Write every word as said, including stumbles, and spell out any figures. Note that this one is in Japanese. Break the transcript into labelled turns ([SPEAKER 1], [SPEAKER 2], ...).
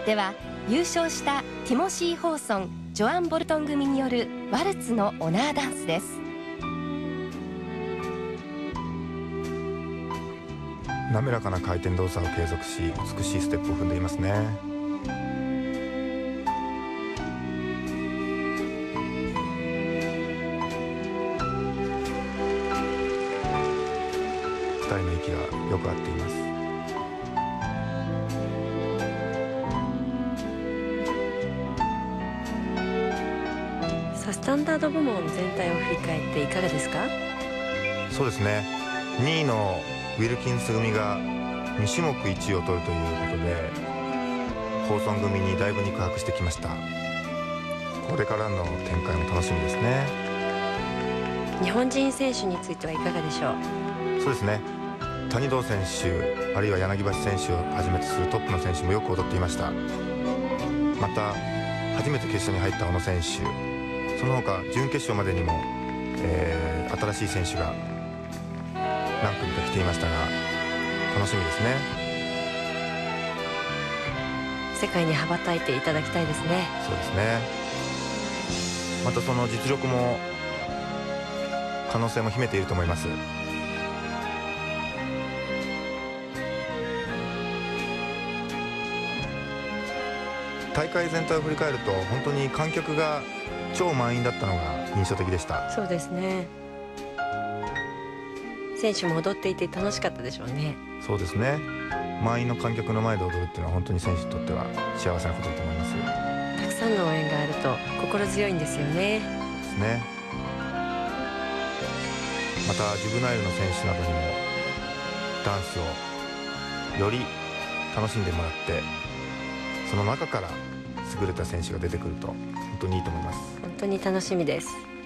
[SPEAKER 1] では優勝したティモシー・ホーソン、ジョアン・ボルトン組によるワルツのオナーダンスです。
[SPEAKER 2] 滑らかな回転動作を継続し、美しいステップを踏んでいますね。ふたりの息がよく合っています。
[SPEAKER 3] さあスタンダード部門全体を振り返っていかがですか？
[SPEAKER 2] そうですね、にいのウィルキンス組がに種目いちいを取るということで、ホーソン組にだいぶ肉薄してきました。これからの展開も楽しみですね。
[SPEAKER 3] 日本人選手についてはいかがでしょう？
[SPEAKER 2] そうですね、谷堂選手、あるいは柳橋選手をはじめとするトップの選手もよく踊っていました。また初めて決勝に入った小野選手、その他準決勝までにも、えー、新しい選手が何組か来ていましたが、楽しみですね。
[SPEAKER 3] 世界に羽ばたいていただきたいですね。
[SPEAKER 2] そうですね。またその実力も可能性も秘めていると思います。大会全体を振り返ると、本当に観客が超満員だったのが印象的でした。
[SPEAKER 3] そうですね。選手も踊っていて楽しかったでしょうね。
[SPEAKER 2] そうですね、満員の観客の前で踊るっていうのは本当に選手にとっては幸せなことだと思います。
[SPEAKER 3] たくさんの応援があると心強いんですよね。
[SPEAKER 2] ですね。またジュブナイルの選手などにもダンスをより楽しんでもらって、その中から優れた選手が出てくると本当にいいと思います。
[SPEAKER 3] 本当に楽しみです。